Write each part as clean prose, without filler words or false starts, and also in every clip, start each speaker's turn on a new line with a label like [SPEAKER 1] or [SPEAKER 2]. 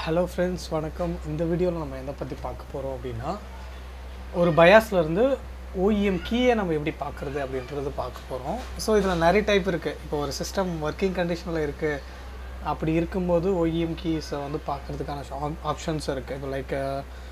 [SPEAKER 1] Hello friends, வணக்கம். இந்த வீடியோவில் நம்ம எதை பற்றி பார்க்க போகிறோம் அப்படின்னா, ஒரு பயாஸ்லேருந்து ஓஇஎம் கீயை நம்ம எப்படி பார்க்குறது அப்படின்றது பார்க்க போகிறோம். ஸோ இதில் நிறைய டைப் இருக்குது. இப்போ ஒரு சிஸ்டம் ஒர்க்கிங் கண்டிஷனில் இருக்குது, அப்படி இருக்கும்போது ஓஇஎம் கீஸை வந்து பார்க்குறதுக்கான ஆப்ஷன்ஸ் இருக்குது. இப்போ லைக்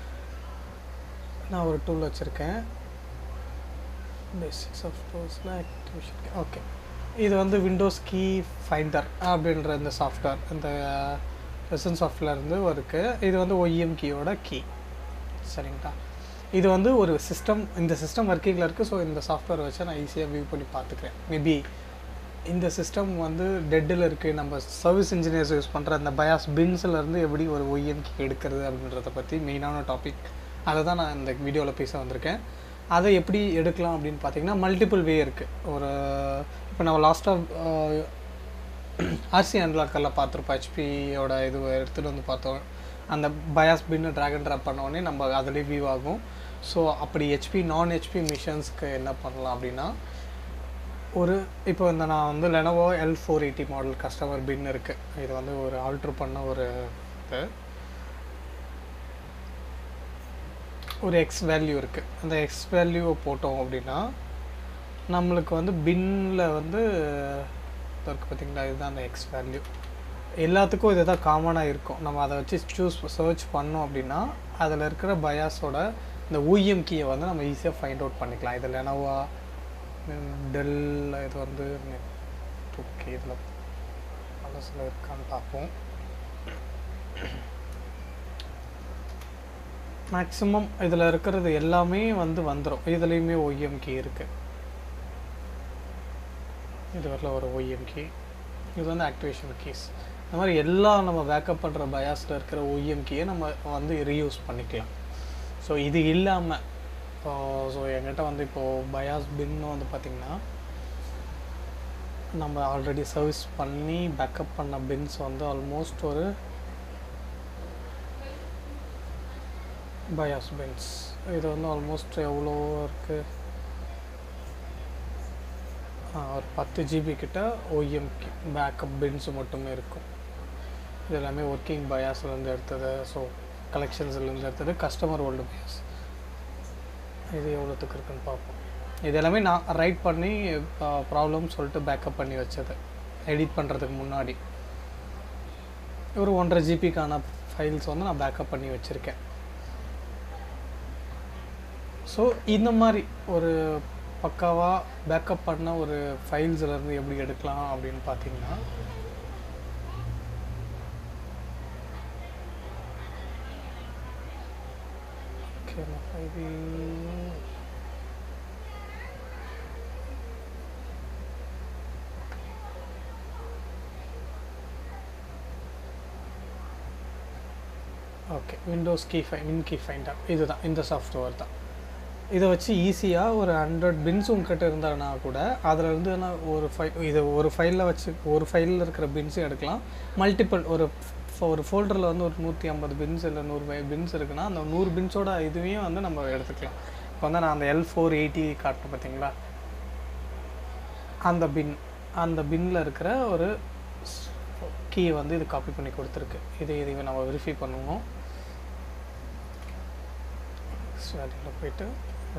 [SPEAKER 1] நான் ஒரு டூல் வச்சுருக்கேன், பேசிக்ஸ் ஆஃப் டூல்ஸில் ஆக்டிவேஷன். ஓகே, இது வந்து விண்டோஸ் கீ ஃபைண்டர் அப்படின்ற இந்த சாஃப்ட்வேர், இந்த ரெசன் சாஃப்ட்வேர்லேருந்து இருக்குது. இது வந்து ஓஇஎம் கீயோட கீ, சரிங்களா? இது வந்து ஒரு சிஸ்டம், இந்த சிஸ்டம் ஒர்க்கிங்கில் இருக்குது. ஸோ இந்த சாஃப்ட்வேர் வச்சு நான் ஈஸியாக வியூ பண்ணி பார்த்துக்கிறேன். மேபி இந்த சிஸ்டம் வந்து டெட்டில் இருக்குது, நம்ம சர்வீஸ் இன்ஜினியர்ஸ் யூஸ் பண்ணுற அந்த பயாஸ் பின்ஸ்லேருந்து எப்படி ஒரு ஓஇஎம் கீ எடுக்கிறது அப்படின்றத பற்றி மெயினான டாபிக். அதை தான் நான் இந்த வீடியோவில் பேச வந்திருக்கேன். அதை எப்படி எடுக்கலாம் அப்படின்னு பார்த்தீங்கன்னா, மல்டிபிள் வே இருக்குது. ஒரு இப்போ நம்ம லாஸ்ட்டாக ஆர்சி அன்லாக்கரில் பார்த்துருப்போம், ஹெச்பியோட இது எடுத்துகிட்டு வந்து பார்த்தோம். அந்த BIOS pin drag and drop பண்ணோடனே நம்ம அதிலே வியூ ஆகும். ஸோ அப்படி ஹெச்பி நான் ஹெச்பி மிஷின்ஸ்க்கு என்ன பண்ணலாம் அப்படின்னா, இப்போ இந்த நான் வந்து லெனோவோ L480 மாடல் கஸ்டமர் பின் இருக்குது. இது வந்து ஒரு ஆல்ட்ரு பண்ண ஒரு எக்ஸ் வேல்யூ இருக்குது. அந்த எக்ஸ் வேல்யூவை போட்டோம் அப்படின்னா நம்மளுக்கு வந்து பின்னில் வந்து இருக்குது பார்த்தீங்களா, இதுதான் அந்த எக்ஸ் வேல்யூ. எல்லாத்துக்கும் இது தான் காமனாக இருக்கும். நம்ம அதை வச்சு சர்ச் பண்ணோம் அப்படின்னா அதில் இருக்கிற பயாஸோட இந்த ஓஇஎம் கீயை வந்து நம்ம ஈஸியாக ஃபைண்ட் அவுட் பண்ணிக்கலாம். இது லெனோவா, டெல், இது வந்து ஓகே, இதில் பலசில் இருக்கான்னு பார்ப்போம். மேக்ஸிமம் இதில் இருக்கிறது எல்லாமே வந்துடும். இதுலேயுமே ஓஇஎம் கீ இருக்குது. இது வரல ஒரு ஓஇஎம் கீ, இது வந்து ஆக்டிவேஷன் கீஸ். இந்த மாதிரி எல்லாம் நம்ம பேக்கப் பண்ணுற பயாஸில் இருக்கிற ஓஇஎம் கீயை நம்ம வந்து ரீயூஸ் பண்ணிக்கலாம். ஸோ இது இல்லாமல் ஸோ என்கிட்ட வந்து இப்போது பயாஸ் பின்னு வந்து பார்த்திங்கன்னா, நம்ம ஆல்ரெடி சர்வீஸ் பண்ணி பேக்கப் பண்ண பின்ஸ் வந்து ஆல்மோஸ்ட் ஒரு பயாஸ் பின்ஸ், இது வந்து ஆல்மோஸ்ட் எவ்வளோ இருக்குது, ஒரு 10 GB கிட்ட ஓஇஎம் பேக்கப் பின்ஸு மட்டுமே இருக்கும். இது எல்லாமே ஒர்க்கிங் பயாஸ்லேருந்து எடுத்தது, ஸோ கலெக்ஷன்ஸ்லேருந்து எடுத்தது, கஸ்டமர் ஓல்டு பயாஸ். இது எவ்வளோத்துக்கு இருக்குன்னு பார்ப்போம். இது எல்லாமே நான் ரைட் பண்ணி ப்ராப்ளம் சொல்லிட்டு பேக்கப் பண்ணி வச்சது. எடிட் பண்ணுறதுக்கு முன்னாடி ஒரு 1.5 GBக்கான ஃபைல்ஸ் வந்து நான் பேக்கப் பண்ணி வச்சுருக்கேன். ஸோ இந்த மாதிரி ஒரு பக்காவாக பேக்கப் பண்ண ஒரு ஃபைல்ஸ்லேருந்து எப்படி எடுக்கலாம் அப்படின்னு பார்த்தீங்கன்னா, okay, Windows win key finder இதுதான், இந்த சாஃப்ட்வேர் தான். இதை வச்சு ஈஸியாக ஒரு 100 பின்ஸ் உங்ககிட்ட இருந்தாங்கன்னா கூட அதில் இருந்து நான் ஒரு ஃபைலில் வச்சு ஒரு ஃபைலில் இருக்கிற பின்ஸும் எடுக்கலாம். மல்டிபிள் ஒரு ஃபோல்டரில் வந்து ஒரு 150 பின்ஸ் இல்லை 100 பின்ஸ் இருக்குன்னா அந்த 100 பின்ஸோட இதுவையும் வந்து நம்ம எடுத்துக்கலாம். இப்போ வந்து நான் அந்த L480 காட்டணும் பார்த்தீங்களா, அந்த பின்னில் இருக்கிற ஒரு கீயை வந்து இது காப்பி பண்ணி கொடுத்துருக்கு. இதை நம்ம வெரிஃபை பண்ணுவோம். வேலையில் போயிட்டு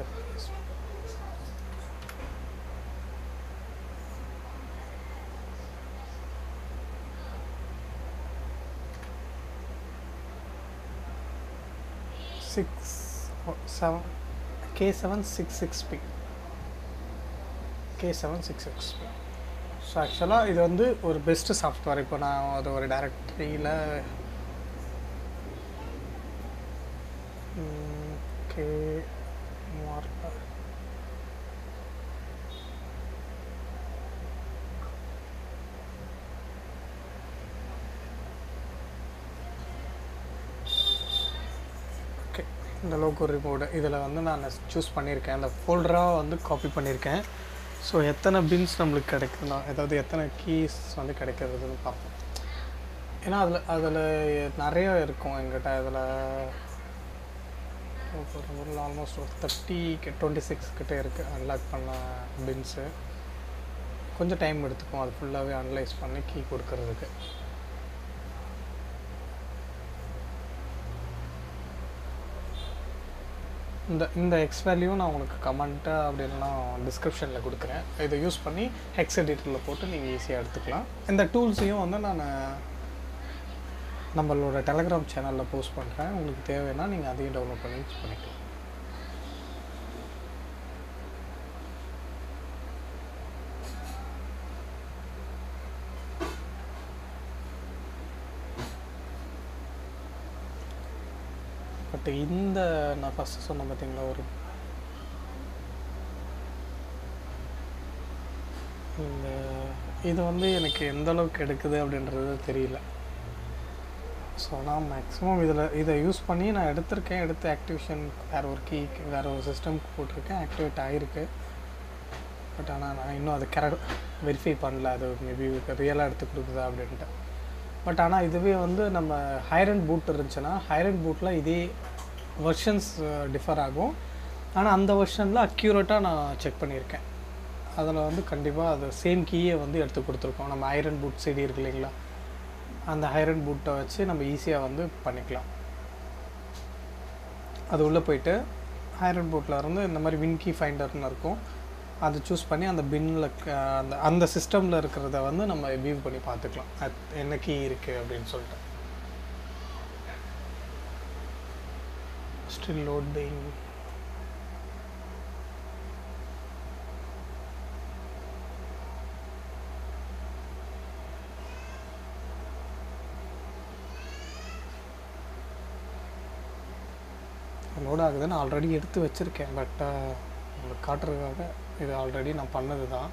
[SPEAKER 1] K766P. ஸோ ஆக்சுவலாக இது வந்து ஒரு பெஸ்ட்டு சாஃப்ட்வேர். இப்போ நான் அது ஒரு டைரக்டரியில் இந்த லோகோ ரிமோடு இதில் வந்து நான் சூஸ் பண்ணியிருக்கேன். அந்த ஃபோல்டராக வந்து காப்பி பண்ணியிருக்கேன். ஸோ எத்தனை பின்ஸ் நம்மளுக்கு கிடைக்குதுன்னா, அதாவது எத்தனை கீஸ் வந்து கிடைக்கிறதுன்னு பார்ப்போம். ஏன்னா அதில் நிறைய இருக்கும் எங்கிட்ட. அதில் ஆல்மோஸ்ட் ஒரு 26 கிட்டே இருக்குது அன்லாக் பண்ண பின்ஸு. கொஞ்சம் டைம் எடுத்துக்கும் அது ஃபுல்லாகவே அனலைஸ் பண்ணி கீ கொடுக்கறதுக்கு. இந்த எக்ஸ் வேல்யூ நான் உங்களுக்கு கமெண்ட்டாக அப்படி இல்லைனா டிஸ்கிரிப்ஷனில் கொடுக்குறேன். இதை யூஸ் பண்ணி ஹெக்ஸ் எடிட்டரில் போட்டு நீங்கள் ஈஸியாக எடுத்துக்கலாம். இந்த டூல்ஸையும் வந்து நான் நம்மளோட டெலகிராம் சேனலில் போஸ்ட் பண்ணுறேன். உங்களுக்கு தேவைன்னா நீங்கள் அதையும் டவுன்லோட் பண்ணி யூஸ் பண்ணிக்கலாம். பட் இந்த நான் ஃபஸ்ட்டு சொன்ன பார்த்தீங்களா ஒரு இந்த இது வந்து எனக்கு எந்த அளவுக்கு எடுக்குது அப்படின்றது தெரியல. ஸோ நான் மேக்ஸிமம் இதை யூஸ் பண்ணி நான் எடுத்து ஆக்டிவேஷன் வேறு ஒரு வேறு ஒரு சிஸ்டம்க்கு போட்டிருக்கேன். ஆக்டிவேட் ஆகிருக்கு. பட் ஆனால் நான் இன்னும் அதை வெரிஃபை பண்ணல, அது மேபி ரியலாக எடுத்து கொடுக்குதா அப்படின்ட்டு. பட் ஆனால் இதுவே வந்து நம்ம ஹையர் அண்ட் பூட் இருந்துச்சுன்னா ஹையர் அண்ட் பூட்டில் இதே வெர்ஷன்ஸ் டிஃபர் ஆகும். ஆனால் அந்த வெர்ஷனில் அக்யூரேட்டாக நான் செக் பண்ணியிருக்கேன். அதில் வந்து கண்டிப்பாக அது சேம் கீயை வந்து எடுத்து கொடுத்துருக்கோம். நம்ம ஹையர் அண்ட் பூட் சிடி இருக்கு இல்லைங்களா, அந்த ஹையர் அண்ட் பூட்டை வச்சு நம்ம ஈஸியாக வந்து பண்ணிக்கலாம். அது உள்ளே போயிட்டு ஹையர் அண்ட் பூட்டில் இருந்து இந்த மாதிரி வின் கீ ஃபைண்டர்னு இருக்கும், அதை சூஸ் பண்ணி அந்த பின்னில் அந்த சிஸ்டமில் இருக்கிறத வந்து நம்ம வியூ பண்ணி பார்த்துக்கலாம் என்ன கீ இருக்குது அப்படின்னு சொல்லிட்டு. Still loading. லோட் ஆகுது. நான் ஆல்ரெடி எடுத்து வச்சுருக்கேன். பட் உங்களுக்கு காட்டுறதுக்காக இது ஆல்ரெடி நான் பண்ணது தான்.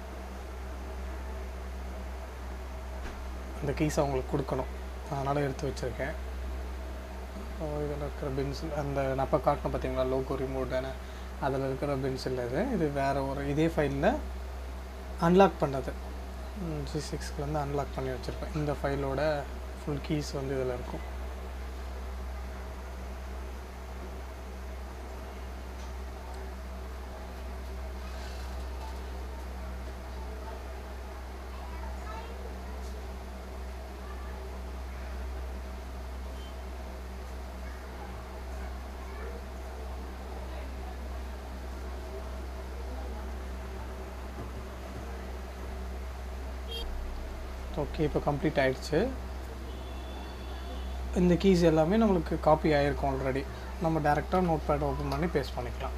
[SPEAKER 1] அந்த கீஸை அவங்களுக்கு கொடுக்கணும், அதனால் எடுத்து வச்சுருக்கேன். இதில் இருக்கிற பென்சில் அந்த நப்ப காட்டணும் பார்த்தீங்களா லோகோ ரிமோட்டான, அதில் இருக்கிற பென்சில் இது வேறு ஒரு இதே ஃபைலில் அன்லாக் பண்ணது G6லேருந்து அன்லாக் பண்ணி வச்சுருப்பேன். இந்த ஃபைலோட ஃபுல் கீஸ் வந்து இதில் இருக்கும். ஓகே, இப்போ கம்ப்ளீட் ஆகிடுச்சு. இந்த கீஸ் எல்லாமே நம்மளுக்கு காப்பி ஆகிருக்கும் ஆல்ரெடி. நம்ம டேரெக்டாக நோட் பேட் ஓப்பன் பண்ணி பேஸ்ட் பண்ணிக்கலாம்.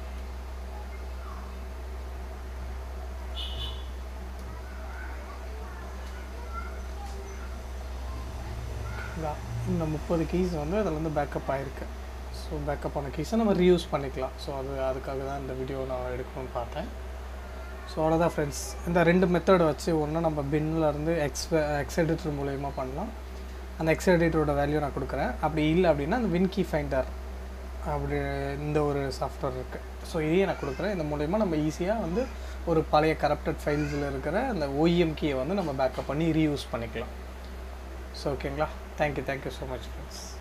[SPEAKER 1] இந்த 30 கீஸ் வந்து அதில் வந்து பேக்கப் ஆகிருக்கு. ஸோ பேக்கப் ஆன கீஸை நம்ம ரீயூஸ் பண்ணிக்கலாம். ஸோ அதுக்காக தான் இந்த வீடியோ நான் எடுக்கணும்னு பார்த்தேன். ஸோ அவ்வளோதான் ஃப்ரெண்ட்ஸ். இந்த 2 மெத்தடை வச்சு ஒன்று நம்ம பின்னிலேருந்து எக்ஸ் எடிட்டர் மூலயமா பண்ணலாம். அந்த எக்ஸ் எடிட்டரோட வேல்யூ நான் கொடுக்குறேன். அப்படி இல்லை அப்படின்னா அந்த வின் கீ ஃபைண்டர் அப்படி இந்த ஒரு சாஃப்ட்வேர் இருக்குது. ஸோ இதையே நான் கொடுக்குறேன். இந்த மூலயமா நம்ம ஈஸியாக வந்து ஒரு பழைய கரப்டட் ஃபைல்ஸில் இருக்கிற அந்த OEM கீயை வந்து நம்ம பேக்கப் பண்ணி ரீயூஸ் பண்ணிக்கலாம். ஸோ ஓகேங்களா, தேங்க்யூ ஸோ மச் ஃப்ரெண்ட்ஸ்.